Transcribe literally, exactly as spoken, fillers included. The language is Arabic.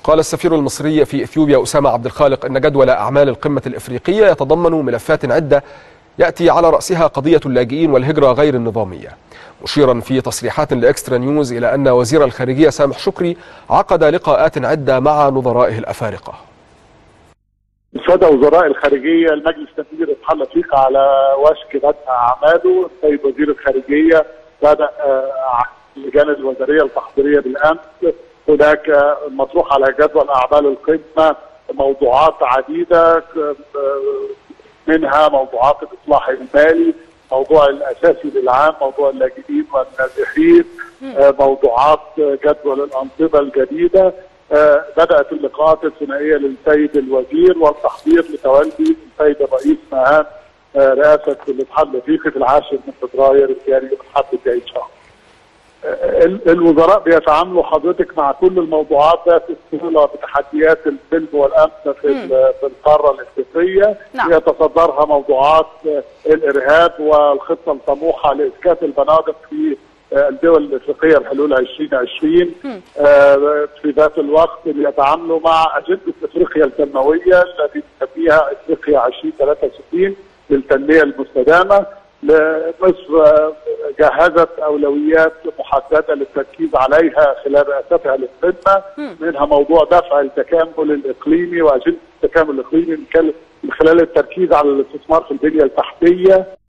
قال السفير المصري في إثيوبيا أسامة عبد الخالق إن جدول أعمال القمة الإفريقية يتضمن ملفات عدة يأتي على رأسها قضية اللاجئين والهجرة غير النظامية، مشيرا في تصريحات لإكسترا نيوز إلى أن وزير الخارجية سامح شكري عقد لقاءات عدة مع نظرائه الأفارقة. سادة وزراء الخارجية المجلس التنفيذي للاتحاد الافريقي على وشك بدء اعماله. السيد وزير الخارجية بدأ اللجان الوزارية التحضيرية بالامس. هناك مطروح على جدول اعمال القمة موضوعات عديدة، منها موضوعات الاصلاح المالي، موضوع الاساسي للعام، موضوع اللاجئين والنازحين، موضوعات جدول الانظمه الجديده. بدات اللقاءات الثنائيه للسيد الوزير والتحضير لتولي السيد الرئيس مهام رئاسه الاتحاد الافريقي في العاشر من فبراير الجاري الحد الجاي ان شاء الله. الوزراء بيتعاملوا حضرتك مع كل الموضوعات ذات الصله بتحديات السلم والامن في في القاره الافريقيه. نعم. يتصدرها موضوعات الارهاب والخطه الطموحه لاسكات البنادق في الدول الافريقيه بحلول عشرين عشرين. في ذات الوقت بيتعاملوا مع اجنده افريقيا التنمويه التي نسميها افريقيا عشرين ثلاثة وستين للتنميه المستدامه. مصر جهزت اولويات محدده للتركيز عليها خلال رئاستها للقمه، منها موضوع دفع التكامل الاقليمي واجنده التكامل الاقليمي من خلال التركيز على الاستثمار في البنيه التحتيه.